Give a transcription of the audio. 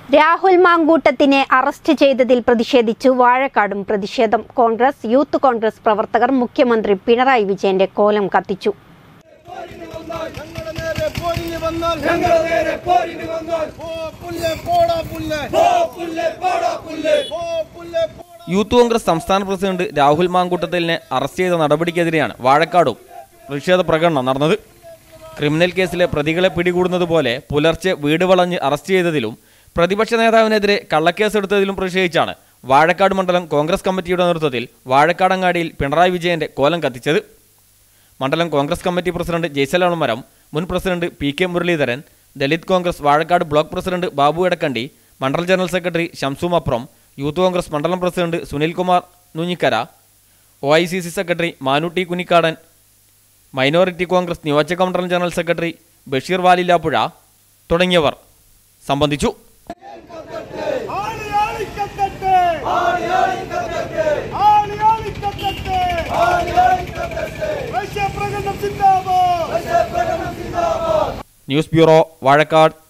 Rahul മാങ്കൂട്ടത്തിനെ arrest ചെയ്തതിൽ പ്രതിഷേധിച്ച് വാഴക്കാടും പ്രതിഷേധം. കോൺഗ്രസ് യൂത്ത് കോൺഗ്രസ് പ്രവർത്തകർ മുഖ്യമന്ത്രി പിണറായി വിജയന്റെ കോലം കത്തിച്ചു. യൂത്ത് കോൺഗ്രസ് സംസ്ഥാന പ്രസിഡന്റ് രാഹുൽ മാങ്കൂട്ടത്തിനെ അറസ്റ്റ് ചെയ്ത നടപടിക്കെതിരെയാണ് വാഴക്കാടും പ്രതിഷേധ പ്രകടനം നടന്നത്. ക്രിമിനൽ കേസിലെ പ്രതികളെ പിടികൂടുന്നത് പോലെ പുലർച്ചെ വീട് വളഞ്ഞ് അറസ്റ്റ് ചെയ്തതിലും പ്രതിപക്ഷ നേതാവിനെതിരെ കള്ളക്കേസെടുത്തതിലും പ്രതിഷേധിച്ചാണ് വാഴക്കാട് മണ്ഡലം കോൺഗ്രസ് കമ്മിറ്റിയുടെ നേതൃത്വത്തിൽ വാഴക്കാടങ്ങാടിയിൽ പിണറായി വിജയന്റെ കോലം കത്തിച്ചത്. മണ്ഡലം കോൺഗ്രസ് കമ്മിറ്റി പ്രസിഡന്റ് ജയ്സലമരം, മുൻ president PK Muraleedharan, Dalit Congress Vazhakkad block president Babu Edakkandi, മണ്ഡലം general secretary Shamsu Mapram, youth Congress മണ്ഡലം president Sunilkumar Nunjikkara, OICC secretary Manu T Kunikkadan, minority Congress നിയോജക മണ്ഡലം ജനറൽ സെക്രട്ടറി ബഷീർ വാലില്ലാപ്പുഴ തുടങ്ങിയവർ സംബന്ധിച്ചു. News bureau, Vazhakkad.